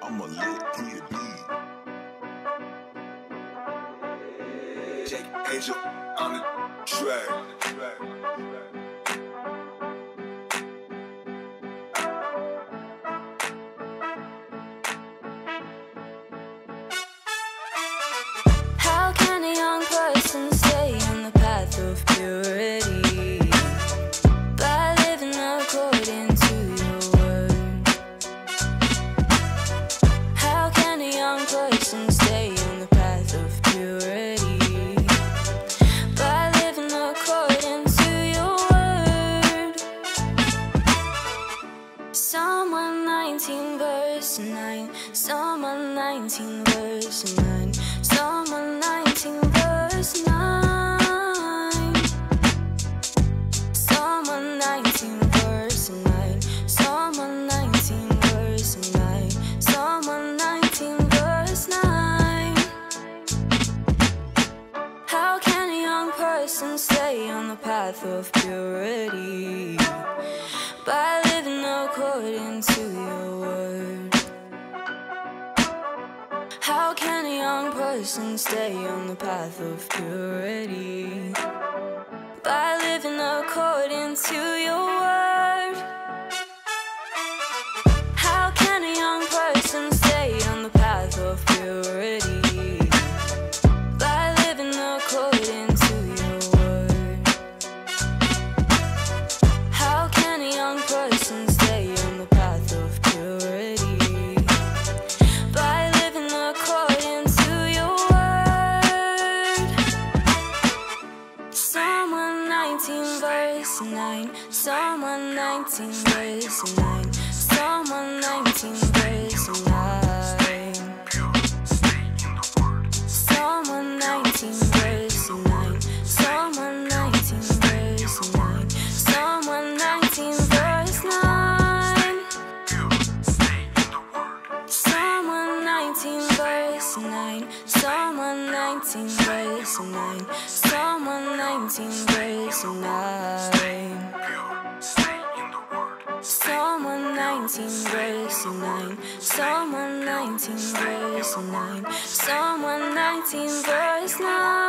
I'ma let it be. Jake Angel on the track. How can a young person stay on the path of purity by living according to your word? How can a young person stay on the path of purity by living according to your word? Psalm 119 verse 9, Psalm 119 verse 9, Psalm 119 verse 9, Psalm 119 verse 9, Psalm 119 verse 9, Psalm 119 verse 9. How can a young person stay on the path of purity by living according to your word? How can a young person stay on the path of purity by living according to your word? How can a young person stay on the path of purity by living according to your word? How can a young person stay on the path of purity by living according to your word? Psalm 119 verse 9, Psalm 119 verse 9, Psalm 119 verse 9, Psalm 119 verse 9, Psalm 119 verse 9, Psalm 119 verse 9, Psalm 119 verse 9, Psalm 119 verse 9, Psalm 119 verse 9, Psalm 119 verse 9, Psalm 119 verse 9, Psalm 119 verse 9.